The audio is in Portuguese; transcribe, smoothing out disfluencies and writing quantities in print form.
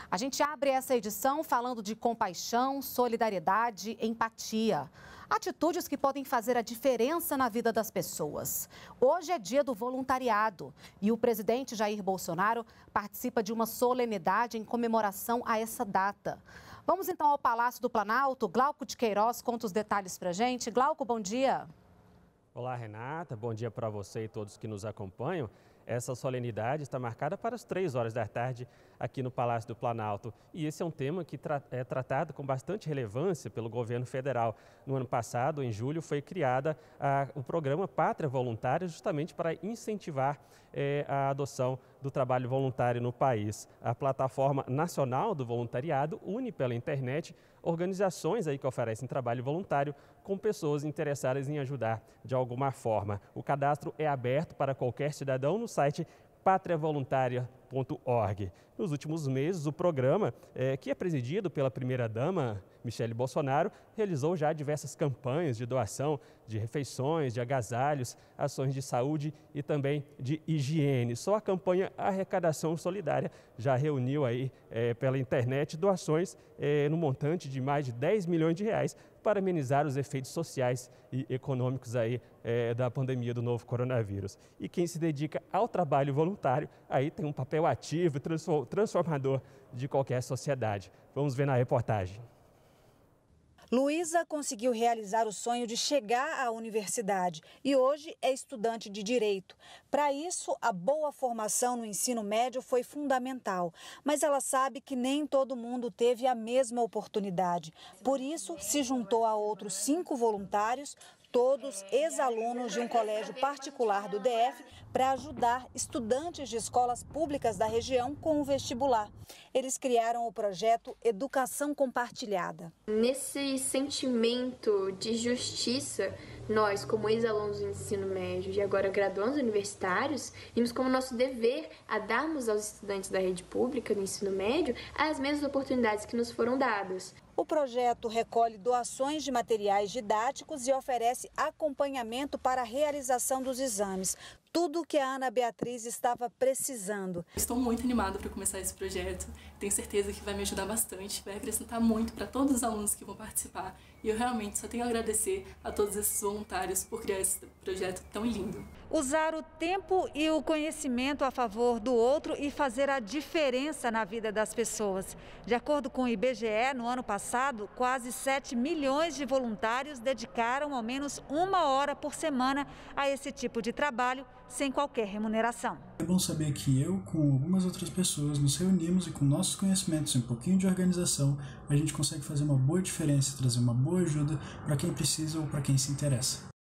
A gente abre essa edição falando de compaixão, solidariedade, empatia. Atitudes que podem fazer a diferença na vida das pessoas. Hoje é dia do voluntariado e o presidente Jair Bolsonaro participa de uma solenidade em comemoração a essa data. Vamos então ao Palácio do Planalto. Glauco de Queiroz conta os detalhes pra gente. Glauco, bom dia. Olá, Renata. Bom dia para você e todos que nos acompanham. Essa solenidade está marcada para as 3 horas da tarde aqui no Palácio do Planalto. E esse é um tema que é tratado com bastante relevância pelo governo federal. No ano passado, em julho, foi criada o programa Pátria Voluntária justamente para incentivar a adoção do trabalho voluntário no país. A Plataforma Nacional do Voluntariado une pela internet organizações aí que oferecem trabalho voluntário com pessoas interessadas em ajudar de alguma forma. O cadastro é aberto para qualquer cidadão no site patriavoluntaria.org. Nos últimos meses, o programa, que é presidido pela primeira-dama, Michele Bolsonaro, realizou já diversas campanhas de doação de refeições, de agasalhos, ações de saúde e também de higiene. Só a campanha Arrecadação Solidária já reuniu aí pela internet doações no montante de mais de 10 milhões de reais para amenizar os efeitos sociais e econômicos aí da pandemia do novo coronavírus. E quem se dedica ao trabalho voluntário aí tem um papel ativo e transformador de qualquer sociedade. Vamos ver na reportagem. Luísa conseguiu realizar o sonho de chegar à universidade e hoje é estudante de Direito. Para isso, a boa formação no ensino médio foi fundamental, mas ela sabe que nem todo mundo teve a mesma oportunidade. Por isso, se juntou a outros 5 voluntários, todos ex-alunos de um colégio particular do DF, para ajudar estudantes de escolas públicas da região com o vestibular. Eles criaram o projeto Educação Compartilhada. Nesse sentimento de justiça, nós, como ex-alunos do ensino médio e agora graduandos universitários, vimos como nosso dever a darmos aos estudantes da rede pública do ensino médio as mesmas oportunidades que nos foram dadas. O projeto recolhe doações de materiais didáticos e oferece acompanhamento para a realização dos exames. Tudo o que a Ana Beatriz estava precisando. Estou muito animada para começar esse projeto. Tenho certeza que vai me ajudar bastante, vai acrescentar muito para todos os alunos que vão participar. E eu realmente só tenho a agradecer a todos esses voluntários por criar esse projeto tão lindo. Usar o tempo e o conhecimento a favor do outro e fazer a diferença na vida das pessoas. De acordo com o IBGE, no ano passado, quase 7 milhões de voluntários dedicaram ao menos 1 hora por semana a esse tipo de trabalho, sem qualquer remuneração. É bom saber que eu, com algumas outras pessoas, nos reunimos e com nossos conhecimentos e um pouquinho de organização, a gente consegue fazer uma boa diferença, trazer uma boa ajuda para quem precisa ou para quem se interessa.